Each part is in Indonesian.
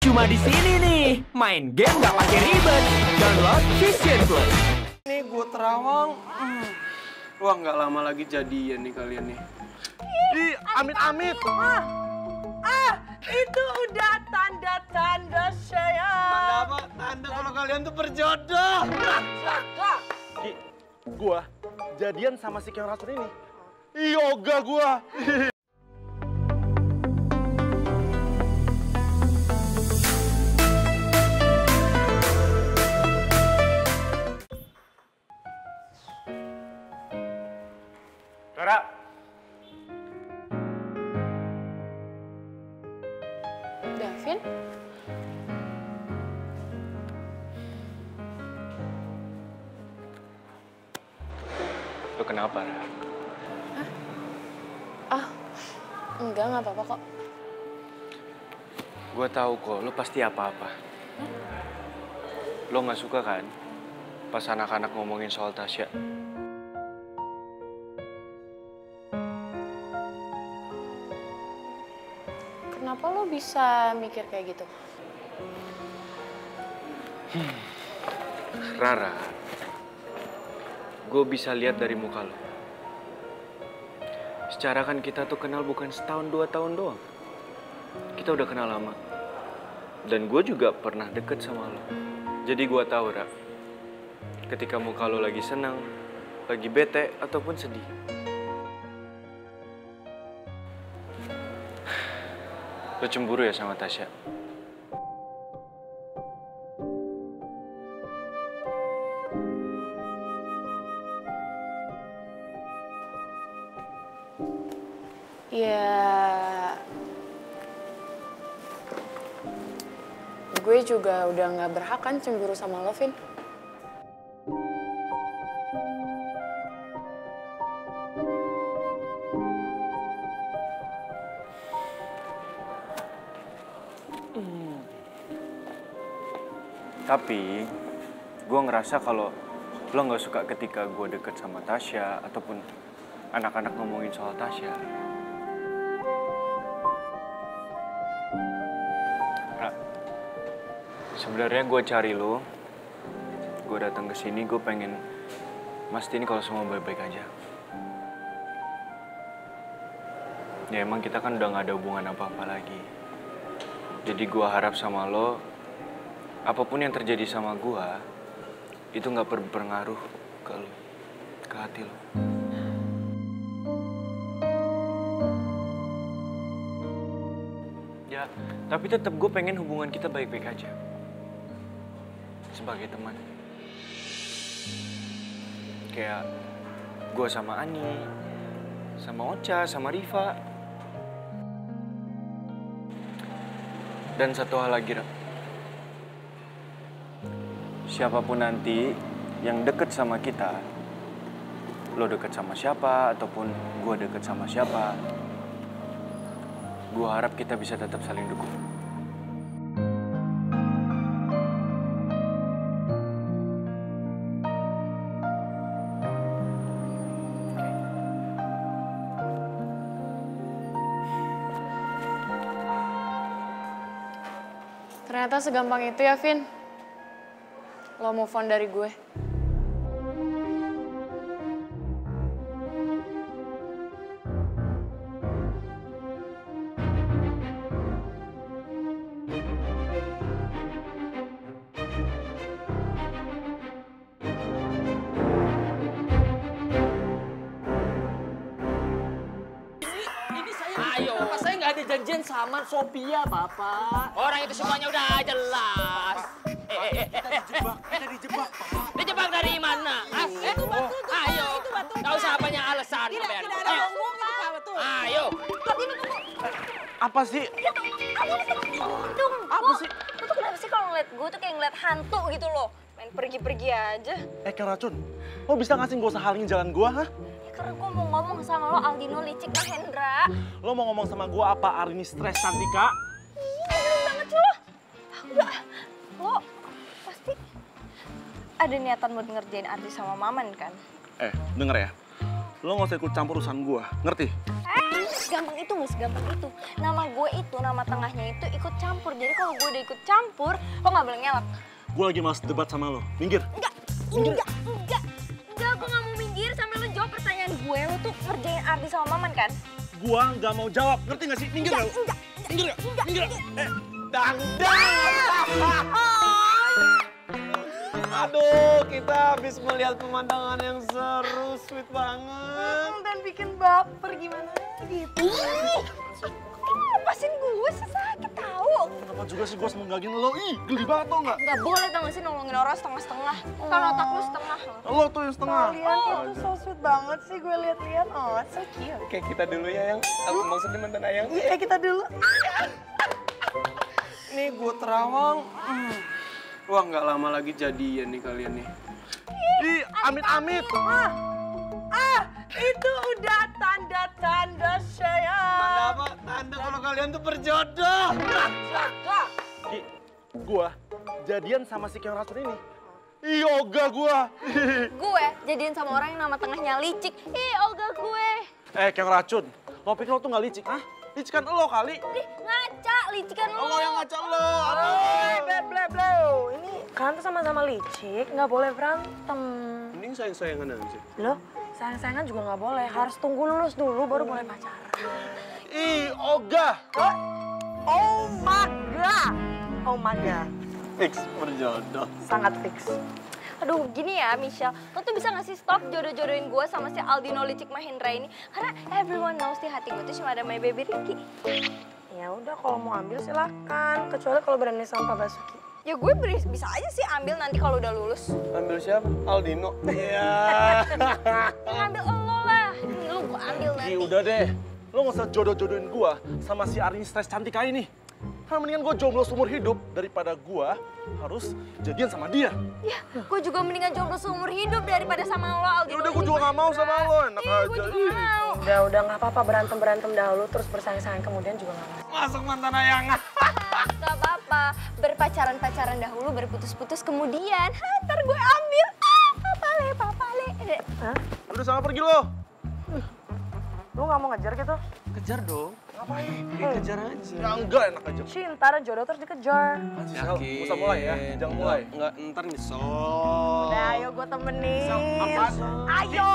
Cuma di sini nih, main game nggak pakai ribet. Download Vision Plus. Nih gue terawang. Wah nggak lama lagi jadian nih kalian nih. Ih, amit-amit. Itu udah tanda-tanda saya. Tanda apa? Tanda kalau kalian tuh berjodoh. Ki, gua jadian sama si Keong Racun ini. Yoga gua. Rara. Davin? Lu kenapa, Ra? Enggak apa-apa kok. Gua tahu kok, lu pasti apa-apa. Lo nggak suka kan pas anak-anak ngomongin soal Tasya? Kenapa lo bisa mikir kayak gitu? Rara, gue bisa lihat dari muka lo. Secara kan kita tuh kenal bukan setahun 2 tahun doang. Kita udah kenal lama. Dan gue juga pernah deket sama lo. Jadi gue tahu, Ra, ketika muka lo lagi senang, lagi bete, ataupun sedih. Lo cemburu ya sama Tasya? Ya, gue juga udah nggak berhak kan cemburu sama lo, Vin. Tapi, gue ngerasa kalau lo nggak suka ketika gue deket sama Tasya, ataupun anak-anak ngomongin soal Tasya. Ra, sebenarnya gue cari lo, gue datang ke sini, gue pengen mastiin kalau semua baik-baik aja. Ya emang kita kan udah nggak ada hubungan apa-apa lagi. Jadi gue harap sama lo, apapun yang terjadi sama gua, itu nggak berpengaruh ke lo, ke hati lo. Ya, tapi tetap gue pengen hubungan kita baik-baik aja. Sebagai teman. Kayak gua sama Ani, sama Ocha, sama Riva. Dan satu hal lagi, Ra. Siapapun nanti yang deket sama kita, lo deket sama siapa, ataupun gue deket sama siapa, gue harap kita bisa tetap saling dukung. Ternyata segampang itu ya, Vin. Lo move on dari gue. Ayo, Bapak saya nggak ada janjian sama Sophia, Bapak. Orang itu semuanya udah jelas. Kita dijebak, Pak. Dijebak dari mana? Itu batu. Ayo, nggak usah banyak alasan. Tidak ada ngomong, Pak. Betul. Ayo. Apa sih? Dong, Apa sih? Lo tuh kenapa sih kalau ngeliat gue tuh kayak ngeliat hantu gitu loh. Main pergi-pergi aja. Keong Racun, lo bisa nggak sih gak usah halingin jalan gua, ha? Ya, karena gue mau ngomong sama lo Aldino Licik Mahendra. Lo mau ngomong sama gua apa Arini stres Cantika? Iya, bener banget sih lo. Udah, lo pasti ada niatan buat ngerjain Ardi sama Maman kan? Denger ya. Lo nggak usah ikut campur urusan gua, ngerti? segampang itu, nggak segampang itu. Nama gue itu, nama tengahnya itu ikut campur. Jadi kalau gue udah ikut campur, lo nggak boleh ngelak. Gue lagi malas debat sama lo. Minggir. Enggak, gue nggak mau minggir sampai lo jawab pertanyaan gue. Lo tuh ngerjain Ardi sama Maman kan? Gue nggak mau jawab. Ngerti nggak sih? Minggir nggak? Minggir nggak? Minggir. Aduh, kita habis melihat pemandangan yang seru, sweet banget. Dan bikin baper gimana gitu. Lepasin gue sih, sakit tahu. Kenapa juga sih gue semenggagin lo? Ih, geli banget tau nggak? Nggak boleh tau gak sih nolongin orang setengah-setengah. Kan otak lu setengah. Lo tuh yang setengah. Kalian itu so sweet banget sih gue lihat-lihat. Oh, so cute. Kayak kita dulu ya, Yang. Aku maksudnya mantan Ayang. Iya, kita dulu. Nih, gue terawang. Wah, nggak lama lagi jadian nih kalian nih. Ih, amit-amit. Itu udah tanda-tanda sayang. Tanda apa? Tanda kalau kalian tuh berjodoh. Ki, gue jadian sama si Keong Racun ini. Yoga gue. Gue jadian sama orang yang nama tengahnya licik. Ih, Olga gue. Keong Racun, lo pikir lo tuh nggak licik? Hah? Licik kan lo kali. Ih, ngaca, licikan lo. Lo yang ngaca lo. Ble. Ini kalian tuh sama-sama licik, nggak boleh berantem. Mending sayang-sayangan aja. Loh, sayang-sayangan juga nggak boleh. Harus tunggu lulus dulu baru boleh pacaran. Ih, Oga. Oh my god. Oh my god. Fix berjodoh. Sangat fix. Aduh, gini ya, Michelle. Lo tuh bisa nggak sih stop jodoh-jodohin gue sama si Aldino Licik Mahendra ini? Karena everyone knows di hati gue tuh cuma ada my baby Ricky. Ya udah, kalau mau ambil silakan. Kecuali kalau berani sama Pak Basuki. Ya gue bisa aja sih ambil nanti kalau udah lulus. Ambil siapa? Aldino. Iya. Yang ambil lo lah. Lu gue ambil nanti. Ih, udah deh. Lo nggak usah jodoh-jodohin gue sama si Arini stres cantik kayak ini. Karena mendingan gue jomblo seumur hidup daripada gue harus jadian sama dia. Ya, gue juga mendingan jomblo seumur hidup daripada sama lo, Aldino. Yaudah, gue juga nggak mau sama lo, enak aja. Gue juga nggak mau. Udah nggak apa-apa, berantem dahulu terus bersayang-sayang kemudian juga nggak apa-apa. Masuk mantan Ayang. Gak apa-apa, berpacaran-pacaran dahulu, berputus-putus kemudian. Ntar gue ambil. Papale. Hah? Udah sana pergi lo. Lu nggak mau ngejar gitu? Kejar dong. Ngapain? Kejar aja. Ya enggak, enak aja. Cinta dan jodoh terus dikejar. Sel, gak usah mulai ya, jangan mulai. Enggak, ntar nyesel. Udah, ayo gue temenin. Apaan? Ayo.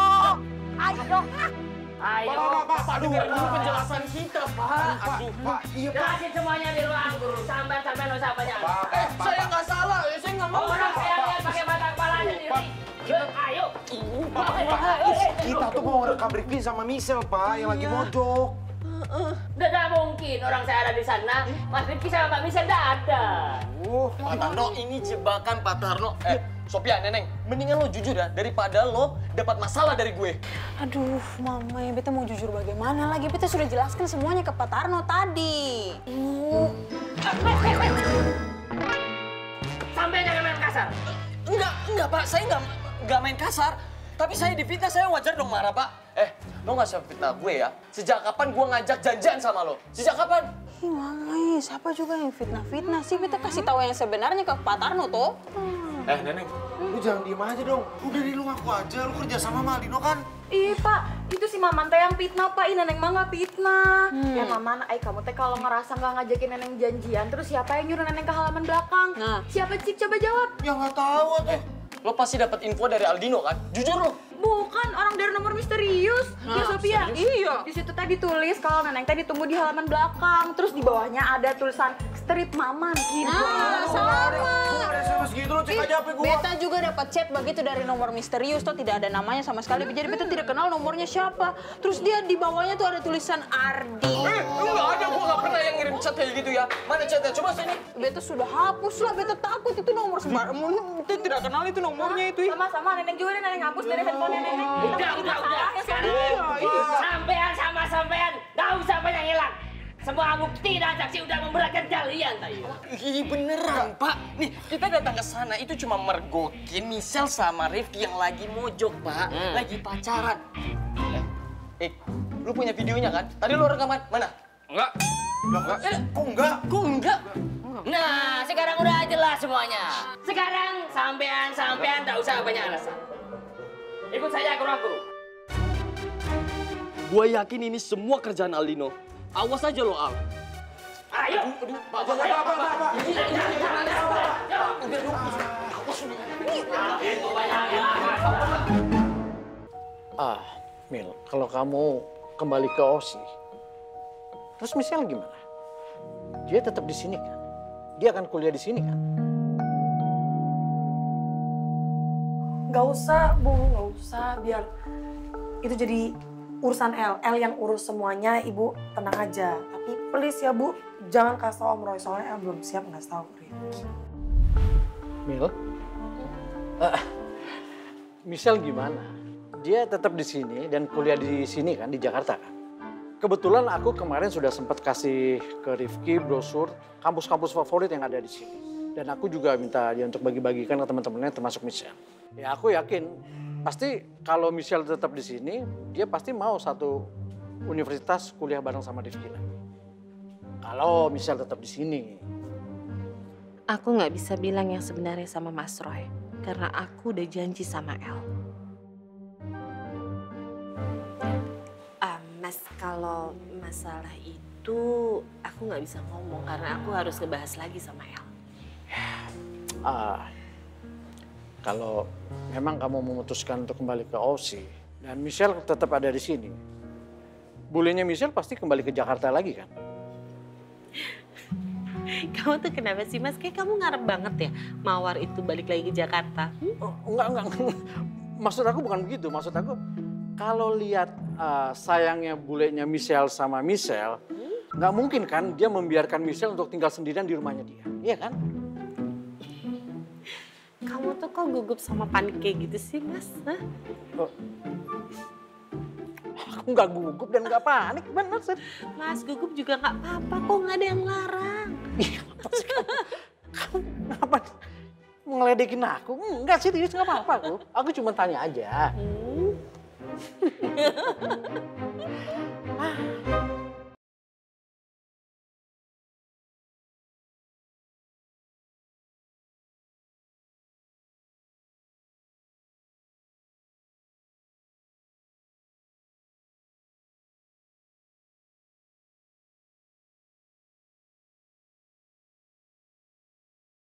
Pak, dengar dulu penjelasan kita, Pak. Aduh, Pak. Iya, Pak. Jelasin semuanya di ruang guru. Sampai lo siapanya. Saya nggak salah, saya nggak mau. Orang saya lihat pakai mata kepalanya sendiri. Ayo. Kita tuh mau rekam Ricky sama Michelle, Pak, yang lagi mojok. Udah mungkin orang saya ada di sana. Mas Rifki sama Mbak Michelle nggak ada. Pak Tarno, ini jebakan Pak Tarno. Sophia, Neneng, mendingan lo jujur ya daripada lo dapat masalah dari gue. Aduh, Mama, ya beta mau jujur bagaimana lagi? Beta sudah jelaskan semuanya ke Pak Tarno tadi. Sampai jangan main kasar. Enggak Pak, saya nggak main kasar. Tapi saya difitnah, saya wajar dong marah, Pak. Lo nggak usah fitnah gue ya. Sejak kapan gue ngajak janjian sama lo? Sejak kapan? Ih, Mama, siapa juga yang fitnah-fitnah sih? Beta kasih tahu yang sebenarnya ke Pak Tarno, toh. Neneng, lu jangan diem aja dong. Udah lu ngaku aja, lu kerja sama Aldino kan? Ih, Pak, itu si Maman teh yang fitnah, Pak. Ini Neneng mah nggak fitnah. Ya, Maman, kamu teh kalau ngerasa nggak ngajakin Neneng janjian, terus siapa yang nyuruh Neneng ke halaman belakang? Nah. Siapa, Cip? Coba jawab. Ya nggak tahu tuh. Lo pasti dapat info dari Aldino kan? Jujur lo. Bukan, orang dari nomor misterius. Ya, Sophia. Iya. Di situ tadi tulis kalau Neneng tadi ditunggu di halaman belakang. Terus di bawahnya ada tulisan strip Maman gitu. Nah, sama. Gua ada SMS gitu, lu cek aja HP gua. Beta juga dapat chat begitu dari nomor misterius, toh tidak ada namanya sama sekali. Jadi beta tidak kenal nomornya siapa. Terus dia di bawahnya tuh ada tulisan Ardi. Enggak ada, gue nggak pernah yang ngirim chat kayak gitu ya. Mana chatnya? Coba sini. Beta sudah hapus lah, beta takut itu nomor sembarang. Beta tidak kenal itu nomornya itu. Sama-sama, Neneng juga deh, Neneng hapus dari handphone Neneng. Udah. Sekarang sampean, nggak usah banyak ngilang. Semua bukti dan saksi udah memberatkan kalian tadi. Ih, beneran, Pak. Nih, kita datang ke sana itu cuma mergokin Michelle sama Rifki yang lagi mojok, Pak. Lagi pacaran. Lu punya videonya kan? Tadi lu rekaman, mana? Enggak. Kok enggak? Kok enggak? Nah, sekarang udah jelas semuanya. Sekarang sampean nggak usah banyak alasan. Ikut saya ke ruang guru. Gua yakin ini semua kerjaan Aldino. Awas aja lo, Al. Ayo. Mil, kalau kamu kembali ke Osi, terus Michelle gimana? Dia tetap di sini kan? Dia akan kuliah di sini kan? Gak usah, Bu, gak usah. Biar itu jadi urusan El yang urus semuanya, Ibu tenang aja. Tapi please ya, Bu, jangan kasih tau Om Roy, soalnya El belum siap ngasih tau Rifki. Mil, Michelle gimana? Dia tetap di sini dan kuliah di sini kan, di Jakarta kan? Kebetulan aku kemarin sudah sempat kasih ke Rifki brosur kampus-kampus favorit yang ada di sini. Dan aku juga minta dia untuk bagi-bagikan ke teman-temannya termasuk Michelle. Ya aku yakin pasti kalau Michelle tetap di sini, dia pasti mau satu universitas kuliah bareng sama Rifki lagi. Kalau Michelle tetap di sini. Aku nggak bisa bilang yang sebenarnya sama Mas Roy. Karena aku udah janji sama El. Mas, kalau masalah itu aku nggak bisa ngomong karena aku harus ngebahas lagi sama El. Kalau memang kamu memutuskan untuk kembali ke Aussie dan Michelle tetap ada di sini, bulenya Michelle pasti kembali ke Jakarta lagi kan? Kamu tuh kenapa sih Mas? Kayak kamu ngarep banget ya Mawar itu balik lagi ke Jakarta. Enggak. Maksud aku bukan begitu. Maksud aku kalau lihat sayangnya bulenya Michelle sama Michelle, nggak mungkin kan dia membiarkan Michelle untuk tinggal sendirian di rumahnya dia, iya kan? Kamu tuh kok gugup sama panik kayak gitu sih, Mas? Hah? Aku nggak gugup dan nggak panik, bener sih. Mas, gugup juga nggak apa-apa, kok nggak ada yang larang. Kamu apa ngeledekin aku? Enggak serius, nggak apa-apa aku. Aku cuma tanya aja.